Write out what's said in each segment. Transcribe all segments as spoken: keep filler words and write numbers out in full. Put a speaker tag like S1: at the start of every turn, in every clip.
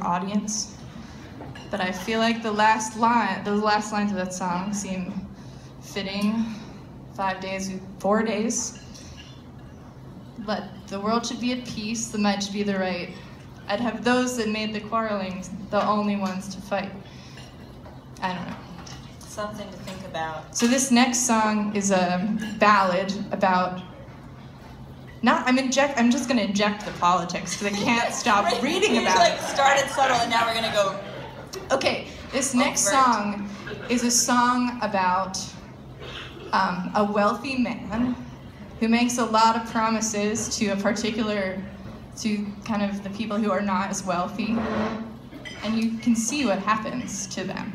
S1: audience. But I feel like the last line, the last lines of that song seem fitting. Five days, four days. But the world should be at peace, the might should be the right. I'd have those that made the quarreling the only ones to fight. I don't know.
S2: Something to think about.
S1: So this next song is a ballad about, not, I'm inject, I'm just gonna inject the politics because I can't stop
S2: right.
S1: reading
S2: you
S1: about
S2: like
S1: it.
S2: Started subtle and now we're gonna go.
S1: Okay, this next song is a song about um, a wealthy man who makes a lot of promises to a particular, to kind of the people who are not as wealthy, and you can see what happens to them.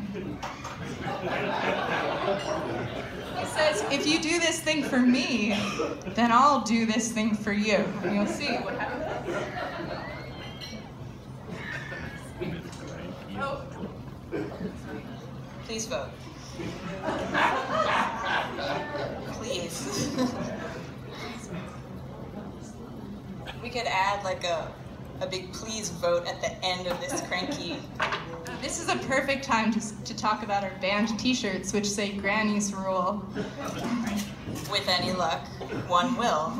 S1: He says, if you do this thing for me, then I'll do this thing for you, and you'll see what happens. Oh.
S2: Please vote. Please. We could add like a, a big please vote at the end of this cranky.
S1: This is a perfect time to, to talk about our band t-shirts, which say Granny's Rule.
S2: With any luck, one will.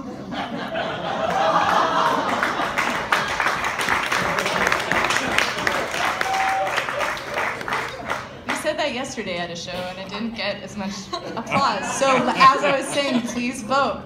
S1: Said that yesterday at a show and it didn't get as much applause. So as I was saying, please vote.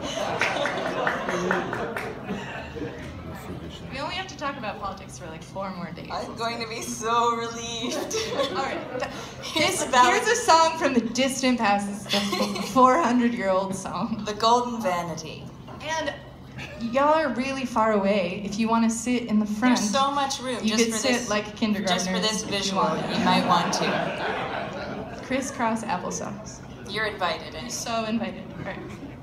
S1: We only have to talk about politics for like four more days.
S2: I'm going to be so relieved.
S1: All right. This, here's a song from the distant past. It's a four hundred year old song.
S2: The Golden Vanity.
S1: And y'all are really far away. If you want to sit in the front,
S2: there's so much room.
S1: You
S2: just
S1: could
S2: for
S1: sit
S2: this,
S1: like a kindergartner.
S2: Just for this visual,
S1: you,
S2: you might want to.
S1: Crisscross applesauce.
S2: You're invited. Anyway.
S1: So invited. All right.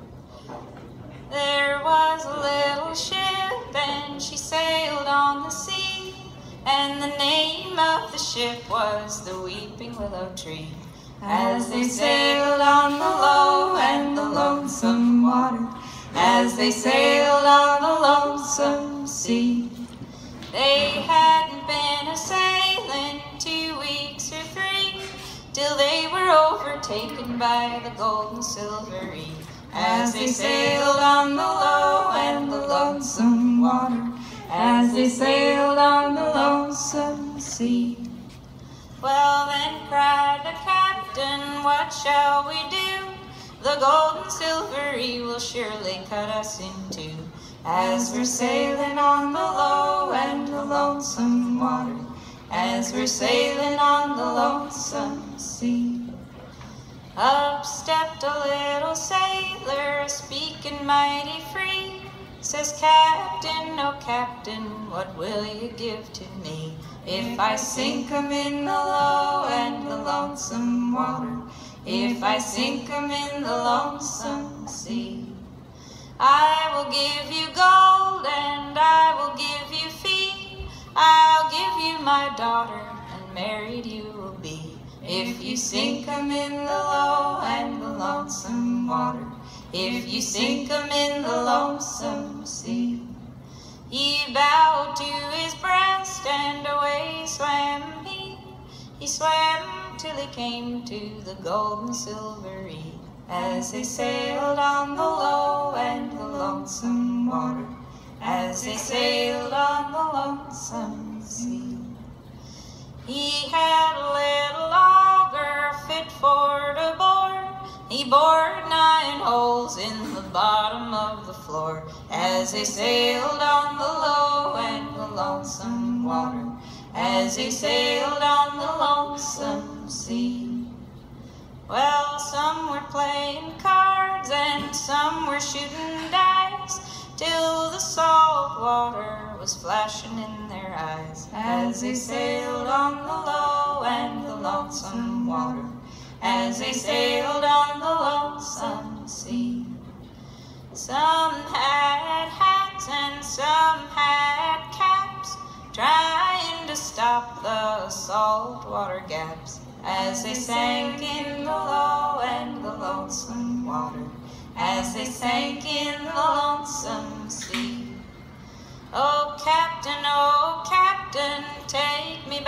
S2: There was a little ship and she sailed on the sea, and the name of the ship was the Weeping Willow Tree. As they sailed on the low and the lonesome water, as they sailed on the lonesome sea, they hadn't been a-sailing two weeks or three, till they were overtaken by the golden silvery. As they sailed on the low and the lonesome water, as they sailed on the lonesome sea. Well then cried the captain, what shall we do? The golden silvery will surely cut us in two. As we're sailing on the low and the lonesome water, as we're sailing on the lonesome sea. Up stepped a little sailor, speaking mighty free. Says, Captain, oh Captain, what will you give to me if I sink 'em in the low and the lonesome water, if I sink 'em in the lonesome sea? I will give you gold and I will give you fee, I'll give you my daughter and married you will be, if you sink 'em in the low and the lonesome water, if you sink 'em in the lonesome sea. He bowed to his breast and away swam he. He swam till he came to the golden silvery. As they sailed on the low and the lonesome water, as they sailed on the lonesome sea. He had a little auger fit for to bore. He bored nine holes in the bottom of the floor, as they sailed on the low and the lonesome water, as they sailed on the lonesome sea. Well, some were playing cards and some were shooting dice, till the salt water was flashing in their eyes, as they sailed on the low and the lonesome water, as they sailed on the lonesome sea. Some had hats and some had caps, trying to stop the saltwater gaps, as they sank in the low and the lonesome water, as they sank in the lonesome sea. Oh, Captain, oh, Captain, take me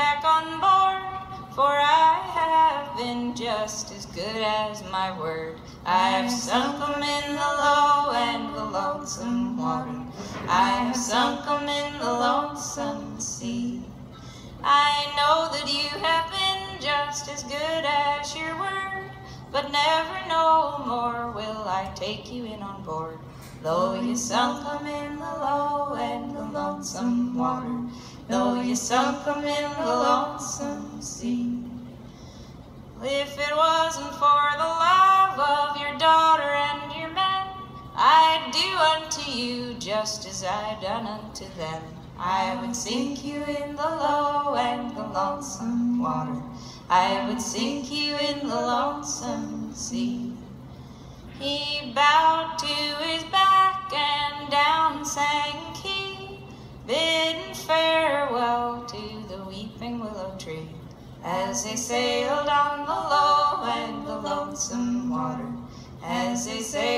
S2: for I have been just as good as my word. I have sunk 'em in the low and the lonesome water. I have sunk 'em in the lonesome sea. I know that you have been just as good as your word, but never no more will I take you in on board. Though you sunk 'em in the low and the lonesome water, though you sunk 'em in the lonesome sea. If it wasn't for the love of your daughter and your men, I'd do unto you just as I've done unto them. I would sink you in the low and the lonesome water. I would sink you in the lonesome sea. He bowed to his back and down sank he, bidding farewell to the weeping willow tree. As they sailed on the low and the lonesome water, as they sailed